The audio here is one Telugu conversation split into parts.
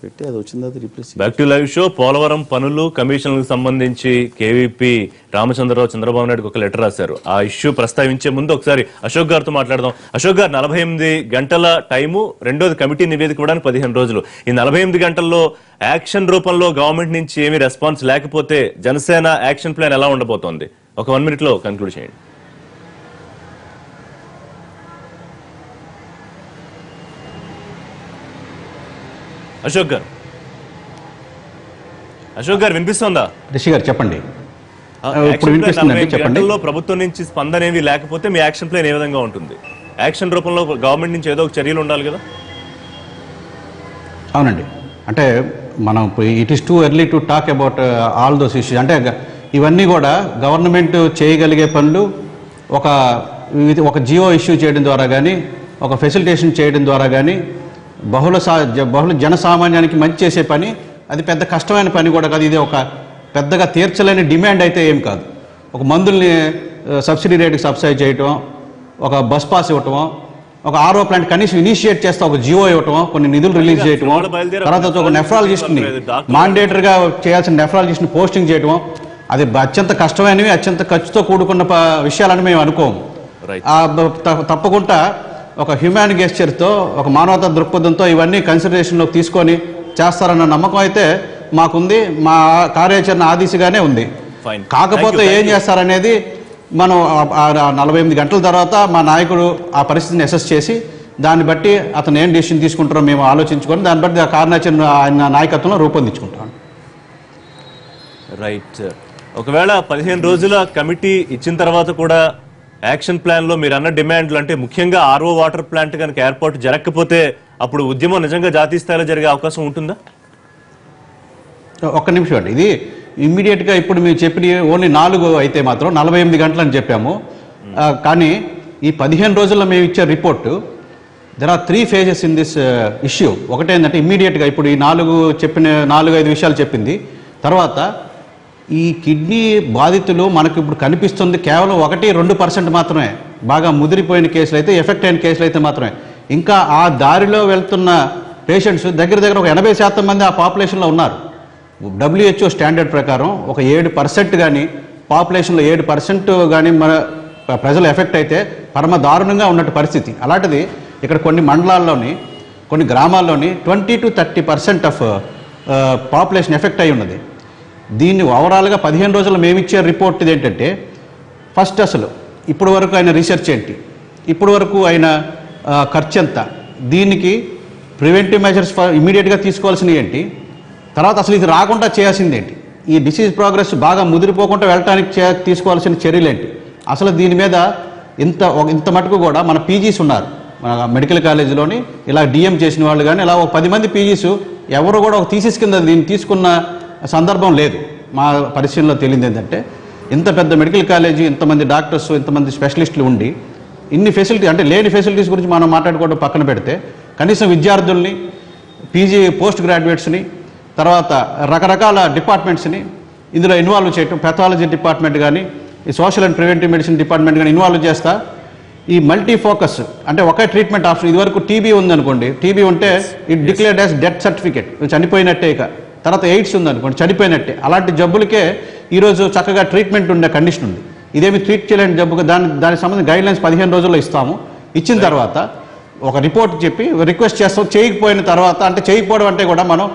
పెట్టి అది వచ్చిన తర్వాత replace. Back to live show. Polavaram పనులు కమిషన్లకు సంబంధించి కేవీపీ రామచంద్రరావు చంద్రబాబు నాయుడుకి ఒక లెటర్ రాశారు. ఆ ఇష్యూ ప్రస్తావించే ముందు ఒకసారి అశోక్ గారితో మాట్లాడదాం. అశోక్ గారు, 48 గంటల టైము, రెండోది కమిటీ నివేదిక ఇవ్వడానికి 15 రోజులు. ఈ 48 గంటల్లో యాక్షన్ రూపంలో గవర్నమెంట్ నుంచి ఏమీ రెస్పాన్స్ లేకపోతే జనసేన యాక్షన్ ప్లాన్ ఎలా ఉండబోతోంది? ఒక 1 minute లో కన్క్లూడ్ చేయండి. అశోక్ గారు వినిపిస్తుందా? రిషి గారు చెప్పండి. ప్రభుత్వం నుంచి స్పందన ఏమి లేకపోతే మీ యాక్షన్ ప్లాన్ ఏ విధంగా ఉంటుంది? యాక్షన్ రూపంలో గవర్నమెంట్ నుంచి ఏదో ఒక చర్యలు ఉండాలి కదా? అవునండి, అంటే మనం it is too early to talk about all those issues. అంటే ఇవన్నీ కూడా గవర్నమెంట్ చేయగలిగే పనులు ఒక జియో ఇష్యూ చేయడం ద్వారా కానీ, ఒక ఫెసిలిటేషన్ చేయడం ద్వారా కానీ, బహుళ జనసామాన్యానికి మంచి చేసే పని. అది పెద్ద కష్టమైన పని కూడా కాదు. ఇది ఒక పెద్దగా తీర్చలేని డిమాండ్ అయితే ఏం కాదు. ఒక మందుల్ని సబ్సిడీ రేటుకి సబ్సిడైజ్ చేయటం, ఒక బస్ పాస్ ఇవ్వటం, ఒక ఆర్ఓ ప్లాంట్ కనీసం ఇనిషియేట్ చేస్తా ఒక జియో ఇవ్వటం, కొన్ని నిధులు రిలీజ్ చేయటం, తర్వాత ఒక నెఫ్రాలజిస్ట్ని మాండేటరీగా చేయాల్సిన నెఫ్రాలజిస్ట్ని పోస్టింగ్ చేయటం, అది అత్యంత కష్టమైనవి, అత్యంత ఖర్చుతో కూడుకున్న విషయాలని మేము అనుకోము. తప్పకుండా ఒక హ్యూమాన్ గెస్చర్తో, ఒక మానవతా దృక్పథంతో ఇవన్నీ కన్సిడరేషన్లోకి తీసుకొని చేస్తారన్న నమ్మకం అయితే మాకుంది. మా కార్యాచరణ ఆ దిశగానే ఉంది. కాకపోతే ఏం చేస్తారనేది మనం 48 గంటల తర్వాత మా నాయకుడు ఆ పరిస్థితిని అసెస్ చేసి దాన్ని బట్టి అతను ఏం డెసిషన్ తీసుకుంటారో మేము ఆలోచించుకొని దాన్ని బట్టి ఆ కార్యాచరణ ఆయన నాయకత్వంలో రూపొందించుకుంటాం. రైట్. ఒకవేళ 15 రోజుల కమిటీ ఇచ్చిన తర్వాత కూడా యాక్షన్ ప్లాన్ లో మీరు అన్న డిమాండ్లు, అంటే ముఖ్యంగా ఆర్ఓ వాటర్ ప్లాంట్ కనుక ఏర్పాటు జరగకపోతే అప్పుడు ఉద్యమం నిజంగా జాతీయ స్థాయిలో జరిగే అవకాశం ఉంటుందా? ఒక్క నిమిషం అండి, ఇది ఇమ్మీడియట్గా ఇప్పుడు మీరు చెప్పిన ఓన్లీ 4 అయితే మాత్రం 48 గంటలు అని చెప్పాము. కానీ ఈ 15 రోజుల్లో మేము ఇచ్చే report, there are 3 phases in this issue. ఒకటేంటంటే ఇమ్మీడియట్గా ఇప్పుడు ఈ 4-5 విషయాలు చెప్పింది తర్వాత ఈ కిడ్నీ బాధితులు మనకు ఇప్పుడు కనిపిస్తుంది కేవలం 1-2% మాత్రమే. బాగా ముదిరిపోయిన కేసులు అయితే, ఎఫెక్ట్ అయిన కేసులు అయితే మాత్రమే. ఇంకా ఆ దారిలో వెళ్తున్న పేషెంట్స్ దగ్గర ఒక 80% మంది ఆ పాపులేషన్లో ఉన్నారు. WHO స్టాండర్డ్ ప్రకారం ఒక 7% కానీ, పాపులేషన్లో 7% కానీ మన ప్రజలు ఎఫెక్ట్ అయితే పరమ దారుణంగా ఉన్నట్టు పరిస్థితి. అలాంటిది ఇక్కడ కొన్ని మండలాల్లోని, కొన్ని గ్రామాల్లోని 20-30% ఆఫ్ పాపులేషన్ ఎఫెక్ట్ అయి ఉన్నది. దీన్ని ఓవరాల్గా 15 రోజుల్లో మేము ఇచ్చే రిపోర్ట్ ఏంటంటే, ఫస్ట్ అసలు ఇప్పటి వరకు ఆయన రీసెర్చ్ ఏంటి, ఇప్పటి వరకు ఆయన ఖర్చు ఎంత, దీనికి ప్రివెంటివ్ మెజర్స్ ఇమీడియట్గా తీసుకోవాల్సినవి ఏంటి, తర్వాత అసలు ఇది రాకుండా చేయాల్సింది ఏంటి, ఈ డిసీజ్ ప్రోగ్రెస్ బాగా ముదిరిపోకుండా వెళ్ళటానికి తీసుకోవాల్సిన చర్యలు ఏంటి, అసలు దీని మీద ఇంత మటుకు కూడా మన పీజీస్ ఉన్నారు మన మెడికల్ కాలేజీలోని. ఇలా డిఎం చేసిన వాళ్ళు కానీ ఇలా ఒక 10 మంది పీజీస్ ఎవరు కూడా ఒక థీసిస్ కింద దీన్ని తీసుకున్న సందర్భం లేదు. మా పరిశీలనలో తేలింది ఏంటంటే, ఇంత పెద్ద మెడికల్ కాలేజీ, ఇంతమంది డాక్టర్స్, ఇంతమంది స్పెషలిస్టులు ఉండి ఇన్ని ఫెసిలిటీ, అంటే లేని ఫెసిలిటీస్ గురించి మనం మాట్లాడుకోవడం పక్కన పెడితే, కనీసం విద్యార్థుల్ని, పీజీ పోస్ట్ గ్రాడ్యుయేట్స్ని, తర్వాత రకరకాల డిపార్ట్మెంట్స్ని ఇందులో ఇన్వాల్వ్ చేయటం, పెథాలజీ డిపార్ట్మెంట్ కానీ, ఈ social and preventive medicine department కానీ ఇన్వాల్వ్ చేస్తా ఈ మల్టీ ఫోకస్, అంటే ఒకే ట్రీట్మెంట్ ఆప్షన్. ఇదివరకు టీబీ ఉందనుకోండి, టీబీ ఉంటే it declared as death certificate, చనిపోయినట్టే. ఇక తర్వాత ఎయిడ్స్ ఉందనుకోండి, చనిపోయినట్టే. అలాంటి జబ్బులకే ఈరోజు చక్కగా ట్రీట్మెంట్ ఉండే కండిషన్ ఉంది. ఇదేమి ట్రీట్ చేయలేని జబ్బుగా దానికి సంబంధించిన గైడ్లైన్స్ 15 రోజుల్లో ఇస్తాము. ఇచ్చిన తర్వాత ఒక రిపోర్ట్ చెప్పి రిక్వెస్ట్ చేస్తాం. చేయకపోయిన తర్వాత, అంటే చేయకపోవడం అంటే కూడా మనం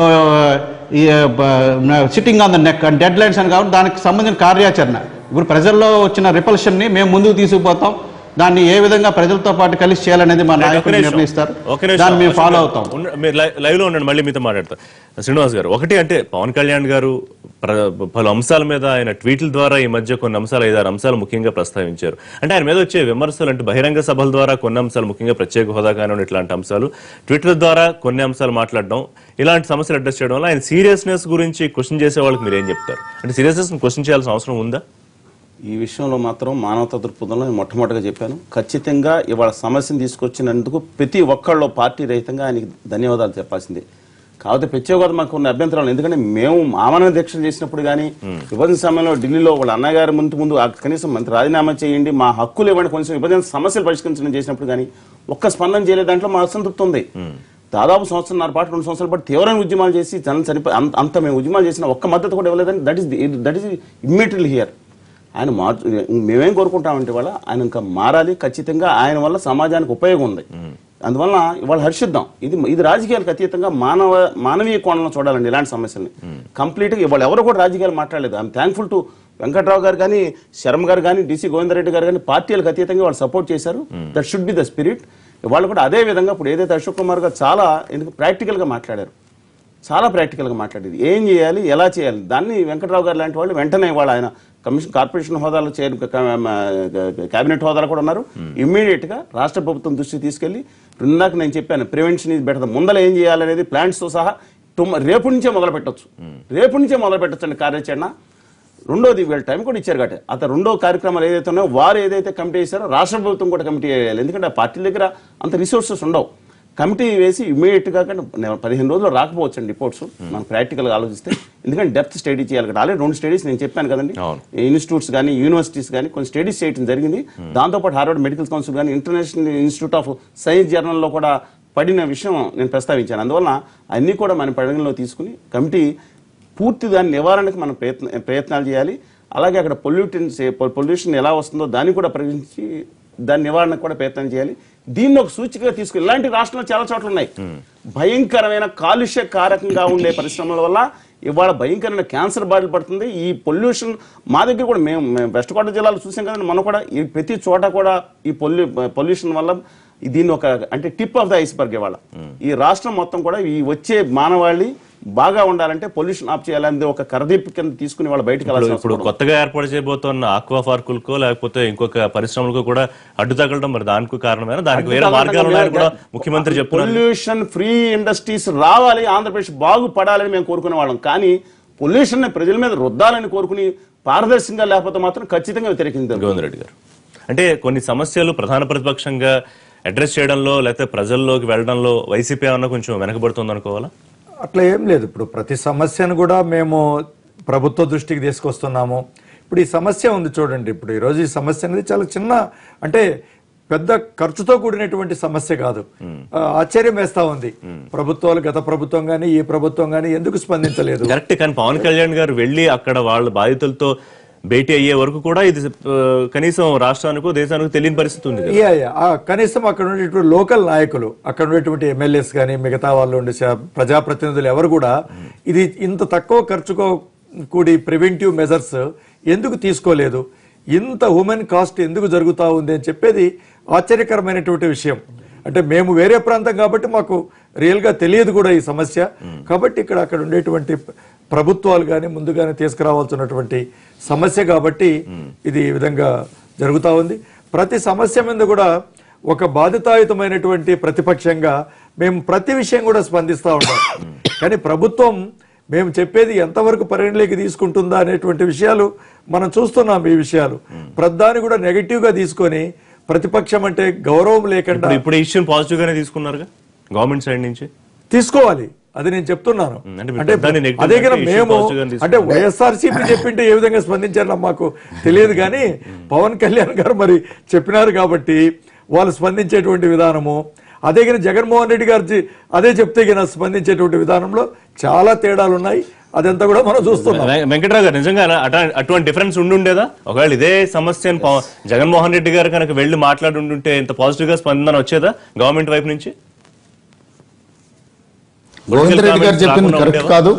sitting on the neck and deadlines అని కాబట్టి దానికి సంబంధించిన కార్యాచరణ, ఇప్పుడు ప్రజల్లో వచ్చిన రిపల్షన్ని మేము ముందుకు తీసుకుపోతాం. దాన్ని ఏ విధంగా ప్రజలతో పాటు కలిసి చేయాలనేది మా నాయకులు నిర్ణయిస్తారు. దాన్ని మేము ఫాలో అవుతాం. మీరు లైవ్ లో ఉండండి, మళ్ళీ మీతో మాట్లాడతాం. శ్రీనివాస్ గారు, ఒకటి అంటే పవన్ కళ్యాణ్ గారు పలు అంశాల మీద ఆయన ట్వీట్ల ద్వారా ఈ మధ్య కొన్ని అంశాలు, 5-6 అంశాలు ముఖ్యంగా ప్రస్తావించారు. అంటే ఆయన మీద వచ్చే విమర్శలు, అంటే బహిరంగ సభల ద్వారా కొన్ని అంశాలు, ముఖ్యంగా ప్రత్యేక హోదా కానివ్వండి, ఇట్లాంటి అంశాలు, ట్విట్టర్ ద్వారా కొన్ని అంశాలు మాట్లాడడం, ఇలాంటి సమస్యలు అడ్రస్ చేయడం వల్ల ఆయన సీరియస్నెస్ గురించి క్వశ్చన్ చేసే వాళ్ళకి మీరు ఏం చెప్తారు? అంటే సీరియస్నెస్ క్వశ్చన్ చేయాల్సిన అవసరం ఉందా? ఈ విషయంలో మాత్రం మానవతా దృక్పథంలో నేను మొట్టమొదటిగా చెప్పాను. ఖచ్చితంగా ఇవాళ సమస్యను తీసుకొచ్చినందుకు ప్రతి ఒక్కళ్ళు పార్టీ రహితంగా ఆయనకి ధన్యవాదాలు చెప్పాల్సిందే. కాకపోతే ప్రత్యేక మాకు ఉన్న అభ్యంతరాలు, ఎందుకంటే మేము ఆమరణ దీక్షలు చేసినప్పుడు కానీ, విభజన సమయంలో ఢిల్లీలో వాళ్ళ అన్నగారి ముందు కనీసం మంత్రి రాజీనామా చేయండి, మా హక్కులు ఇవ్వండి, కొంచెం విభజన సమస్యలు పరిష్కరించడం చేసినప్పుడు కానీ ఒక్క స్పందన చేయలేదు. దాంట్లో మా అసంతృప్తి ఉంది. దాదాపు సంవత్సరంన్నర పాటు 2 సంవత్సరాల పాటు తీవ్రమైన ఉద్యమాలు చేసి జనం చనిపోయి అంత మేము ఉద్యమాలు చేసిన ఒక్క మద్దతు కూడా ఇవ్వలేదని దట్ ఈస్ ఇమ్మీడియట్లీ హియర్. ఆయన మేమేం కోరుకుంటామంటే ఇవాళ ఆయన ఇంకా మారాలి, ఖచ్చితంగా ఆయన వల్ల సమాజానికి ఉపయోగం ఉంది. అందువల్ల ఇవాళ హర్షిద్దాం. ఇది రాజకీయాలకు అతీతంగా మానవీయ కోణంలో చూడాలండి ఇలాంటి సమస్యల్ని. కంప్లీట్గా ఇవాళ ఎవరు కూడా రాజకీయాలు మాట్లాడలేదు. ఐఎమ్ థ్యాంక్ఫుల్ టు వెంకట్రావు గారు కానీ, శర్మ గారు కానీ, డీసీ గోవిందరెడ్డి గారు కానీ పార్టీలకు అతీతంగా వాళ్ళు సపోర్ట్ చేశారు. That should be the spirit. వాళ్ళు కూడా అదే విధంగా ఇప్పుడు ఏదైతే అశోక్ కుమార్ గారు చాలా ప్రాక్టికల్గా మాట్లాడారు, చాలా ప్రాక్టికల్గా మాట్లాడేది ఏం చేయాలి, ఎలా చేయాలి, దాన్ని వెంకట్రావు గారు లాంటి వాళ్ళు వెంటనే వాళ్ళు ఆయన కార్పొరేషన్ హోదాలో కేబినెట్ హోదాలో కూడా ఉన్నారు. ఇమ్మీడియట్గా రాష్ట్ర ప్రభుత్వం దృష్టికి తీసుకెళ్లి ఇందాక నేను చెప్పాను ప్రివెన్షన్ ఈజ్ బెటర్. ముందర ఏం చేయాలనేది ప్లాంట్స్తో సహా రేపు నుంచే మొదలు పెట్టచ్చు అండి కార్యాచరణ. రెండోది వీళ్ళ టైం కూడా ఇచ్చారు కాబట్టి అతను రెండో కార్యక్రమాలు ఏదైతే ఉన్నాయో వారు ఏదైతే కమిటీ వేశారో రాష్ట్ర ప్రభుత్వం కూడా కమిటీ వేయాలి. ఎందుకంటే ఆ పార్టీల దగ్గర అంత రిసోర్సెస్ ఉండవు. కమిటీ వేసి ఇమ్మీడియట్గా కానీ 15 రోజుల్లో రాకపోవచ్చు అండి రిపోర్ట్స్ మనం ప్రాక్టికల్గా ఆలోచిస్తే. ఎందుకంటే డెప్త్ స్టడీ చేయాలి కదా. ఆల్రెడీ 2 స్టడీస్ నేను చెప్పాను కదండి, ఇన్స్టిట్యూట్స్ కానీ యూనివర్సిటీస్ కానీ కొన్ని స్టడీస్ చేయడం జరిగింది. దాంతోపాటు హార్వర్డ్ మెడికల్ కౌన్సిల్ కానీ ఇంటర్నేషనల్ ఇన్స్టిట్యూట్ ఆఫ్ సైన్స్ జర్నల్లో కూడా పడిన విషయం నేను ప్రస్తావించాను. అందువల్ల అన్నీ కూడా మన పరిగణలో తీసుకుని కమిటీ పూర్తి దాని నివారణకు మనం ప్రయత్నాలు చేయాలి. అలాగే అక్కడ పొల్యూషన్ ఎలా వస్తుందో దాన్ని కూడా పరిగణించి దాని నివారణకు కూడా ప్రయత్నం చేయాలి. దీన్ని ఒక సూచికగా తీసుకుని ఇలాంటి రాష్ట్రంలో చాలా చోట్ల ఉన్నాయి భయంకరమైన కాలుష్య కారకంగా ఉండే పరిశ్రమల వల్ల ఇవాళ భయంకరమైన క్యాన్సర్ బారిన పడుతుంది. ఈ పొల్యూషన్ మా దగ్గర కూడా మేము వెస్ట్ గోదావరి జిల్లాలో చూసాం కదండి, మనం కూడా ఈ ప్రతి చోట కూడా ఈ పొల్యూషన్ వల్ల దీన్ని ఒక అంటే టిప్ ఆఫ్ ద ఐస్బర్గ్. ఇవాళ ఈ రాష్ట్రం మొత్తం కూడా ఈ వచ్చే మానవాళి బాగా ఉండాలంటే పొల్యూషన్ ఆఫ్ చేయాలనేది ఒక కరదీపు కింద తీసుకుని వాళ్ళు బయటకు వెళ్ళాలి. ఇప్పుడు కొత్తగా ఏర్పాటు చేయబోతున్న ఆక్వా పార్కులకో లేకపోతే ఇంకొక పరిశ్రమలకు కూడా అడ్డు తగలడం మరి దానికి కారణమైన దానికి వేరే మార్గాలు ఉన్నాయని కూడా ముఖ్యమంత్రి చెప్తున్నారు. పొల్యూషన్ ఫ్రీ ఇండస్ట్రీస్ రావాలి, ఆంధ్రప్రదేశ్ బాగుపడాలని మేము కోరుకునే వాళ్ళం. కానీ పొల్యూషన్ ని ప్రజల మీద రుద్దాలని కోరుకుని పారదర్శకంగా లేకపోతే మాత్రం ఖచ్చితంగా వ్యతిరేకించారు. గోవిందరెడ్డి గారు అంటే కొన్ని సమస్యలు ప్రధాన ప్రతిపక్షంగా అడ్రస్ చేయడంలో లేకపోతే ప్రజల్లోకి వెళ్ళడంలో వైసీపీ ఏమన్నా కొంచెం వెనకబడుతుంది అనుకోవాలా? అట్లా ఏం లేదు. ఇప్పుడు ప్రతి సమస్యను కూడా మేము ప్రభుత్వ దృష్టికి తీసుకొస్తున్నాము. ఇప్పుడు ఈ సమస్య ఉంది చూడండి, ఇప్పుడు ఈరోజు ఈ సమస్య అనేది చాలా చిన్న అంటే పెద్ద ఖర్చుతో కూడినటువంటి సమస్య కాదు. ఆశ్చర్యం వేస్తా ఉంది ప్రభుత్వాలు, గత ప్రభుత్వం గానీ ఈ ప్రభుత్వం గానీ ఎందుకు స్పందించలేదు. కరెక్ట్. కానీ పవన్ కళ్యాణ్ గారు వెళ్ళి అక్కడ వాళ్ళ బాధితులతో భేటీ అయ్యే వరకు కూడా ఇది కనీసం రాష్ట్రానికి దేశానికి తెలియని పరిస్థితి ఉంది. కనీసం అక్కడ ఉండేటువంటి లోకల్ నాయకులు, అక్కడ ఉండేటువంటి ఎమ్మెల్యేస్ కానీ మిగతా వాళ్ళు ఉండే ప్రజాప్రతినిధులు ఎవరు కూడా ఇది ఇంత తక్కువ ఖర్చుకో కూడి ప్రివెంటివ్ మెజర్స్ ఎందుకు తీసుకోలేదు, ఇంత హ్యూమన్ కాస్ట్ ఎందుకు జరుగుతూ ఉంది అని చెప్పేది ఆశ్చర్యకరమైనటువంటి విషయం. అంటే మేము వేరే ప్రాంతం కాబట్టి మాకు రియల్గా తెలియదు కూడా ఈ సమస్య. కాబట్టి అక్కడ ఉండేటువంటి ప్రభుత్వాలు కానీ ముందుగానే తీసుకురావాల్సినటువంటి సమస్య కాబట్టి ఇది ఈ విధంగా జరుగుతూ ఉంది. ప్రతి సమస్య మీద కూడా ఒక బాధితాయుతమైనటువంటి ప్రతిపక్షంగా మేము ప్రతి విషయం కూడా స్పందిస్తూ ఉంటాం. కానీ ప్రభుత్వం మేము చెప్పేది ఎంతవరకు పరిగణలోకి తీసుకుంటుందా అనేటువంటి విషయాలు మనం చూస్తున్నాం. ఈ విషయాలు ప్రధాని కూడా నెగటివ్ గా తీసుకొని ప్రతిపక్షం అంటే గౌరవం లేకుండా ఇప్పుడు ఇష్యూ పాజిటివ్ గానే తీసుకున్నారు గవర్నమెంట్ సైడ్ నుంచి తీసుకోవాలి. అది నేను చెప్తున్నాను. అంటే అదే కదా మేము అంటే వైఎస్ఆర్సీపీ చెప్పింటే ఏ విధంగా స్పందించారో మాకు తెలియదు. కానీ పవన్ కళ్యాణ్ గారు మరి చెప్పినారు కాబట్టి వాళ్ళు స్పందించేటువంటి విధానము, అదే కానీ జగన్మోహన్ రెడ్డి గారు అదే చెప్తే కానీ స్పందించేటువంటి విధానంలో చాలా తేడాలు ఉన్నాయి. అదంతా కూడా మనం చూస్తున్నాం. వెంకట్రావు గారు నిజంగా అటువంటి డిఫరెన్స్ ఉండుండేదా? ఒకవేళ ఇదే సమస్యను జగన్మోహన్ రెడ్డి గారు కనుక వెళ్లి మాట్లాడి ఉండుంటే ఇంత పాజిటివ్ గా స్పందన వచ్చేదా గవర్నమెంట్ వైపు నుంచి? గోవిందరెడ్డి గారు చెప్పింది కరెక్ట్ కాదు.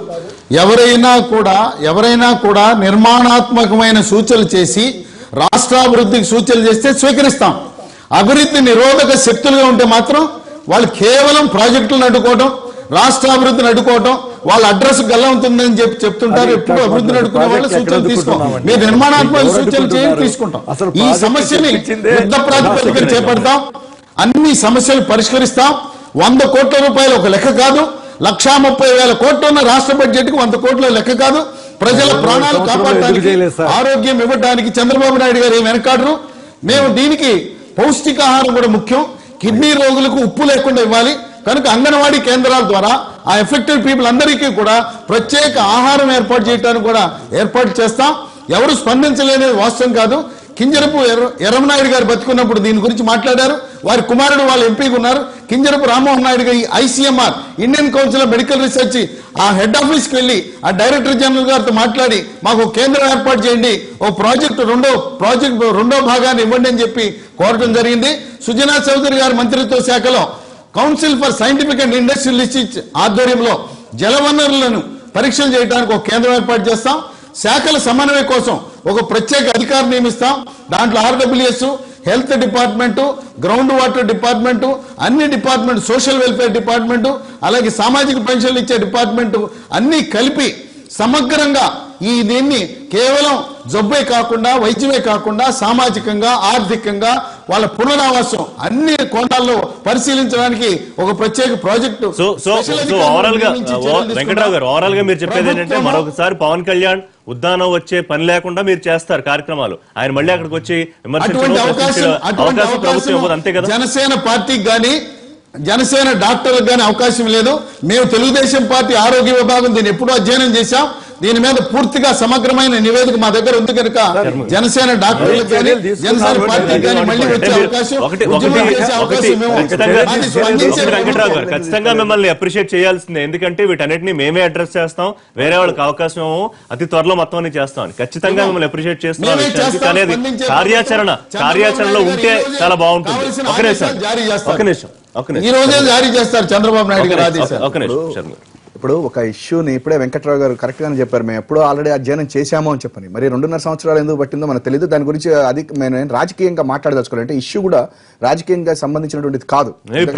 ఎవరైనా కూడా నిర్మాణాత్మకమైన సూచనలు చేసి రాష్ట్రాభివృద్ధికి సూచనలు చేస్తే స్వీకరిస్తాం. అభివృద్ధి నిరోధక శక్తులుగా ఉంటే మాత్రం వాళ్ళు కేవలం ప్రాజెక్టులను అడ్డుకోవడం, రాష్ట్రాభివృద్ధిని అడ్డుకోవడం, వాళ్ళ అడ్రస్ గల్లా ఉంటుందని చెప్తుంటారు. ఎప్పుడు అభివృద్ధిని అడ్డుకునే వాళ్ళు సూచనలు తీసుకోం. మీరు నిర్మాణాత్మక సూచనలు చేయండి, తీసుకుంటాం. ఈ సమస్యని యుద్ధ ప్రాతిపదికన చేపడతాం, అన్ని సమస్యలు పరిష్కరిస్తాం. 100 కోట్ల రూపాయలు ఒక లెక్క కాదు, 1,30,000 కోట్లు ఉన్న రాష్ట్ర బడ్జెట్ కు 100 కోట్ల లెక్క కాదు. ప్రజల ప్రాణాలు కాపాడడానికి, ఆరోగ్యం ఇవ్వడానికి చంద్రబాబు నాయుడు గారు ఏం వెనకాడరు. మేము దీనికి పౌష్టికాహారం కూడా ముఖ్యం. కిడ్నీ రోగులకు ఉప్పు లేకుండా ఇవ్వాలి. కనుక అంగన్వాడీ కేంద్రాల ద్వారా ఆ ఎఫెక్టెడ్ పీపుల్ అందరికీ కూడా ప్రత్యేక ఆహారం ఏర్పాటు చేయడానికి కూడా ఏర్పాటు చేస్తాం. ఎవరు స్పందించలేనిది వాస్తవం కాదు. కింజరపు ఎర్రమనాయుడు గారు బతుకున్నప్పుడు దీని గురించి మాట్లాడారు. వారి కుమారుడు వాళ్ళు ఎంపీగా ఉన్నారు. Kinjarapu Rammohan Naidu garu ICMR Indian council of medical research ఆ హెడ్ ఆఫీస్కి వెళ్ళి ఆ డైరెక్టర్ జనరల్ గారితో మాట్లాడి మాకు కేంద్రం ఏర్పాటు చేయండి, ఓ ప్రాజెక్టు రెండో భాగాన్ని ఇవ్వండి అని చెప్పి కోరటం జరిగింది. సుజనా చౌదరి గారి మంత్రిత్వ శాఖలో council for scientific and industrial research ఆధ్వర్యంలో జలవనరులను పరీక్షలు చేయడానికి ఒక కేంద్రం ఏర్పాటు చేస్తాం. శాఖల సమన్వయం కోసం ఒక ప్రత్యేక అధికారిని నియమిస్తాం. దాంట్లో RWS, health department, ground water department, అన్ని డిపార్ట్మెంట్, సోషల్ వెల్ఫేర్ డిపార్ట్మెంటు, అలాగే సామాజిక పెన్షన్లు ఇచ్చే డిపార్ట్మెంటు అన్ని కలిపి సమగ్రంగా దీన్ని కేవలం జబ్బే కాకుండా వైద్యమే కాకుండా సామాజికంగా ఆర్థికంగా వాళ్ళ పునరావాసం అన్ని కోణాల్లో పరిశీలించడానికి ఒక ప్రత్యేక ప్రాజెక్టు. వెంకటరావు గారు, ఓవరాల్ గా మీరు చెప్పేది ఏంటంటే మరొకసారి పవన్ కళ్యాణ్ ఉద్దానం వచ్చే పని లేకుండా మీరు చేస్తారు కార్యక్రమాలు. ఆయన మళ్ళీ అక్కడికి వచ్చి అంతే కదా. జనసేన పార్టీకి గానీ జనసేన డాక్టర్లకు గానీ అవకాశం లేదు. మేము తెలుగుదేశం పార్టీ ఆరోగ్య విభాగం దీన్ని ఎప్పుడూ అధ్యయనం చేశాం. దీని మీద పూర్తిగా సమగ్రమైన నివేదిక మా దగ్గర ఉంది కనుక జనసేన డాక్టర్లకు కానీ జనసేన పార్టీకి కానీ మళ్ళీ వచ్చే అవకాశం, వెంకటరావు గారు ఖచ్చితంగా మిమ్మల్ని అప్రిషియేట్ చేయాల్సిందే. ఎందుకంటే వీటన్నిటిని మేమే అడ్రస్ చేస్తాం, వేరే వాళ్ళకి అవకాశం అతి త్వరలో మొత్తం చేస్తాం. ఖచ్చితంగా మిమ్మల్ని అప్రిషియేట్ చేస్తున్నాం. అనేది కార్యాచరణలో ఉంటే చాలా బాగుంటుంది. ఒక నిమిషం ఈ రోజే జారీ చేస్తారు చంద్రబాబు నాయుడు గారు ఆదేశాలు. ఒక నిమిషం. ఇప్పుడు ఒక ఇష్యూని ఇప్పుడే వెంకట్రావు గారు కరెక్ట్ గానే చెప్పారు. మేము ఎప్పుడో ఆల్రెడీ అధ్యయనం చేశామో అని చెప్పని, మరి 2.5 సంవత్సరాలు ఎందుకు పట్టిందో మనకు తెలియదు. దాని గురించి అది నేను రాజకీయంగా మాట్లాడదలుచుకోవాలంటే ఇష్యూ కూడా రాజకీయంగా సంబంధించినటువంటిది కాదు.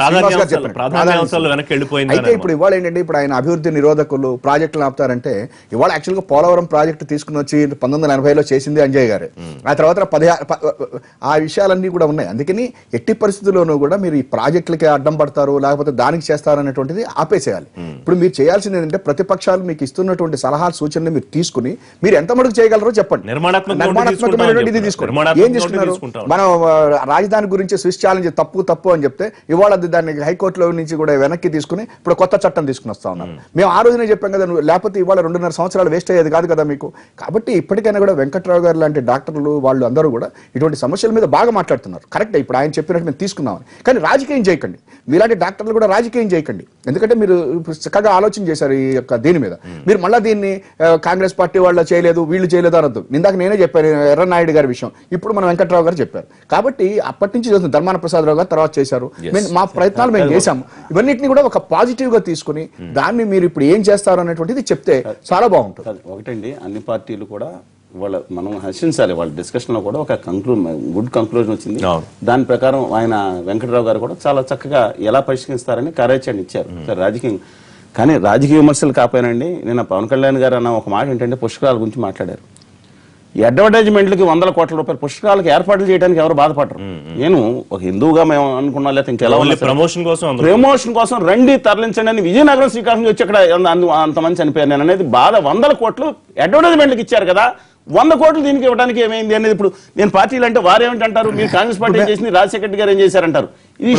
అయితే ఇప్పుడు ఇవాళ ఏంటంటే ఇప్పుడు ఆయన అభివృద్ధి నిరోధకులు ప్రాజెక్టులు ఆపుతారంటే ఇవాళ యాక్చువల్గా పోలవరం ప్రాజెక్టు తీసుకుని వచ్చి 1980లో చేసింది అంజయ్ గారే. ఆ తర్వాత 16 ఆ విషయాలన్నీ కూడా ఉన్నాయి. అందుకని ఎట్టి పరిస్థితుల్లోనూ కూడా మీరు ఈ ప్రాజెక్టులకి అడ్డం పడతారు లేకపోతే దానికి చేస్తారు అనేటువంటిది ఆపేసేయాలి. ఇప్పుడు మీరు చేయాల్సింది ఏంటంటే ప్రతిపక్షాలు మీకు ఇస్తున్నటువంటి సలహాలు సూచనలు మీరు తీసుకుని మీరు ఎంత మటుకు చేయగలరో చెప్పండి. నిర్మాణాత్మకమైనటువంటి ఇది తీసుకోండి. ఏం తీసుకున్నారు? మనం రాజధాని గురించి స్విస్ ఛాలెంజ్ తప్పు అని చెప్తే ఇవాళ దాన్ని హైకోర్టులో నుంచి కూడా వెనక్కి తీసుకుని ఇప్పుడు కొత్త చట్టం తీసుకుని వస్తా ఉన్నారు. మేము ఆ రోజునే చెప్పాం కదా, లేకపోతే ఇవాళ 2.5 సంవత్సరాలు వేస్ట్ అయ్యేది కాదు కదా మీకు. కాబట్టి ఇప్పటికైనా కూడా వెంకట్రావు గారు లాంటి డాక్టర్లు వాళ్ళు అందరూ కూడా ఇటువంటి సమస్యల మీద బాగా మాట్లాడుతున్నారు. కరెక్ట్, ఇప్పుడు ఆయన చెప్పినట్టు మేము తీసుకున్నామని. కానీ రాజకీయం చేయకండి, మీలాంటి డాక్టర్లు కూడా రాజకీయం చేయకండి. ఎందుకంటే మీరు చక్కగా ఆలోచన చేశారు ఈ యొక్క దీని మీద. మీరు మళ్ళీ దీన్ని కాంగ్రెస్ పార్టీ వాళ్ళు చేయలేదు వీళ్ళు చేయలేదు అనొద్దు. ఇందాక నేనే చెప్పాను ఎర్రనాయుడు గారి విషయం, ఇప్పుడు మనం వెంకట్రావు గారు చెప్పారు. కాబట్టి అప్పటి నుంచి చూస్తుంది ధర్మాన ప్రసాద్ రావు గారు తర్వాత చేశారు. మా ప్రయత్నాలు మేము చేశాము. ఇవన్నిటిని కూడా ఒక పాజిటివ్ గా తీసుకుని దాన్ని మీరు ఇప్పుడు ఏం చేస్తారు అనేటువంటిది చెప్తే చాలా బాగుంటుంది. ఒకటండి, అన్ని పార్టీలు కూడా మనం హర్షించాలి. వాళ్ళ డిస్కషన్ లో కూడా ఒక గుడ్ కంక్లూజన్ వచ్చింది. దాని ప్రకారం ఆయన వెంకటరావు గారు కూడా చాలా చక్కగా ఎలా పరిష్కరిస్తారని కార్యాచరణ ఇచ్చారు. రాజకీయం కానీ రాజకీయ విమర్శలు కాపోయానండి. నిన్న పవన్ కళ్యాణ్ గారు అన్న ఒక మాట ఏంటంటే పుష్కరాల గురించి మాట్లాడారు. ఈ అడ్వర్టైజ్మెంట్లకి 100 కోట్ల రూపాయలు పుష్కరాలకు ఏర్పాట్లు చేయడానికి ఎవరు బాధపడరు. నేను ఒక హిందువుగా మేము అనుకున్నా, లేకపోతే ఇంకెలా ప్రమోషన్ కోసం రండి తరలించండి అని విజయనగరం శ్రీకాకుళం వచ్చి అక్కడ అంతమంది చనిపోయారు నేను అనేది బాధ. 100 కోట్లు అడ్వర్టైజ్మెంట్కి ఇచ్చారు కదా, 100 కోట్లు దీనికి ఇవ్వడానికి ఏమైంది అనేది. ఇప్పుడు నేను పార్టీలు అంటే వారేమిటంటారు, మీరు కాంగ్రెస్ పార్టీ ఏం చేసింది, రాజశేఖర రెడ్డి గారు ఏం చేశారంటారు. ఈ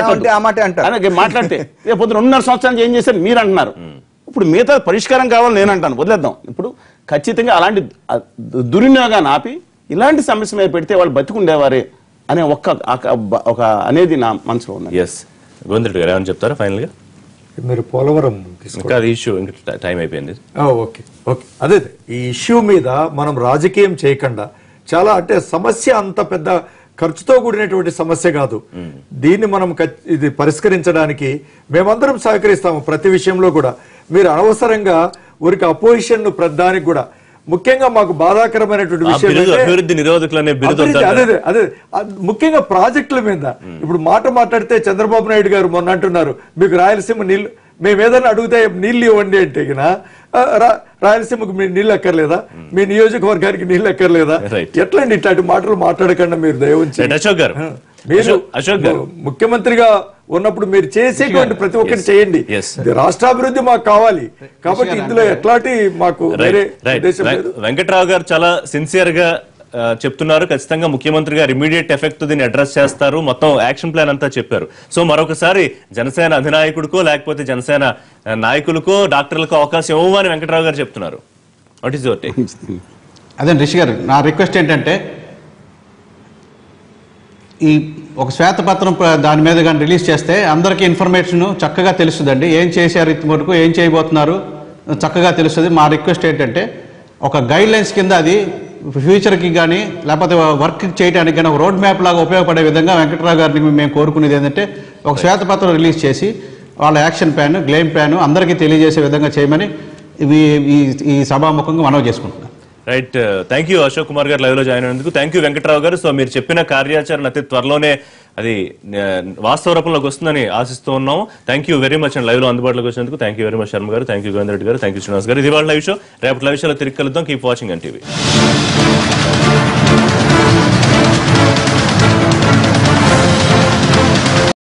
మాట్లాడితే రేపు 2.5 సంవత్సరాలు ఏం చేశారు మీరు అంటున్నారు. ఇప్పుడు మిగతా పరిష్కారం కావాలని నేను అంటాను, వదిలేద్దాం. ఇప్పుడు ఖచ్చితంగా అలాంటి దుర్వినియోగాన్ని ఆపి ఇలాంటి సమస్య మీద పెడితే వాళ్ళు బతికుండేవారే అనే ఒక అనేది నా మనసులో ఉంది. గోవిందరెడ్డి గారు ఏమని చెప్తారా ఫైనల్ గా? మీరు పోలవరం ఇష్యూ టైం అయిపోయింది. ఓకే అదే ఈ ఇష్యూ మీద మనం రాజకీయం చేయకుండా, చాలా అంటే సమస్య అంత పెద్ద ఖర్చుతో కూడినటువంటి సమస్య కాదు. దీన్ని మనం ఇది పరిష్కరించడానికి మేమందరం సహకరిస్తాము ప్రతి విషయంలో కూడా. మీరు అనవసరంగా ఊరికి అపోజిషన్ ప్రధానికి కూడా ముఖ్యంగా మాకు బాధాకరమైనటువంటి విషయం అదే ముఖ్యంగా ప్రాజెక్టుల మీద ఇప్పుడు మాట్లాడితే చంద్రబాబు నాయుడు గారు మొన్న అంటున్నారు మీకు రాయలసీమ నీళ్లు మేము ఏదైనా అడిగితే నీళ్లు ఇవ్వండి అంటే రాయలసీమకు మీ నీళ్ళు ఎక్కర్లేదా, మీ నియోజకవర్గానికి నీళ్ళు ఎక్కర్లేదా? ఎట్లండి ఇట్లాంటి మాటలు మాట్లాడకుండా మీరు దయవుంచి. అశోక్ గారు, మీరు ముఖ్యమంత్రిగా ఉన్నప్పుడు మీరు చేసేటువంటి ప్రతి ఒక్కటి చేయండి. రాష్ట్రాభివృద్ధి మాకు కావాలి కాబట్టి ఇందులో ఎట్లాంటి మాకు వెంకట్రావు గారు చాలా సిన్సియర్ గా చెప్తున్నారు. ఖచ్చితంగా ముఖ్యమంత్రి గారు ఇమీడియట్ ఎఫెక్ట్ దీన్ని అడ్రస్ చేస్తారు, మొత్తం యాక్షన్ ప్లాన్ అంతా చెప్పారు. సో మరొకసారి జనసేన అధినాయకుడికో లేకపోతే జనసేన నాయకులకో డాక్టర్లకు అవకాశం ఇవ్వమని వెంకట్రావు గారు చెప్తున్నారు. What is your take? అదే రిషి గారు, నా రిక్వెస్ట్ ఏంటంటే ఈ ఒక శ్వేతపత్రం దాని మీద కానీ రిలీజ్ చేస్తే అందరికీ ఇన్ఫర్మేషన్ చక్కగా తెలుస్తుందండి. ఏం చేశారు ఇంతవరకు, ఏం చేయబోతున్నారు చక్కగా తెలుస్తుంది. మా రిక్వెస్ట్ ఏంటంటే ఒక గైడ్ లైన్స్ కింద అది ఫ్యూచర్కి కానీ లేకపోతే వర్క్ చేయడానికి కానీ ఒక రోడ్ మ్యాప్ లాగా ఉపయోగపడే విధంగా వెంకట్రావు గారిని మేము కోరుకునేది ఏంటంటే ఒక శ్వేతపత్రం రిలీజ్ చేసి వాళ్ళ యాక్షన్ ప్లాన్, గ్లేమ్ ప్లాన్ అందరికీ తెలియజేసే విధంగా చేయమని ఈ సభాముఖంగా మనవి చేసుకుంటున్నాం. Right, thank you Ashok Kumar garu live లో జాయిన్ అయినందుకు. థ్యాంక్ యూ వెంకట్రావు గారు. సో మీరు చెప్పిన కార్యాచరణ అతి త్వరలోనే అది వాస్తవ రూపంలోకి వస్తుందని ఆశిస్తూ ఉన్నాం. Thank you very much and live లో అందుబాటులోకి వచ్చినందుకు thank you very much Sharma garu, thank you Govind Reddy గారు, థ్యాంక్ యూ శ్రీనివాస్ గారు. ఇది వాళ్ళ లైవ్ షో. రేపటి లైవ్ షోలో తిరిగి కలుద్దాం. Keep watching NTV.